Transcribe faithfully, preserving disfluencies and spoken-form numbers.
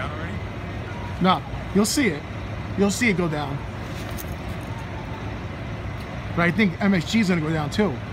down already? No, you'll see it. You'll see it go down. But I think M S G is gonna go down too.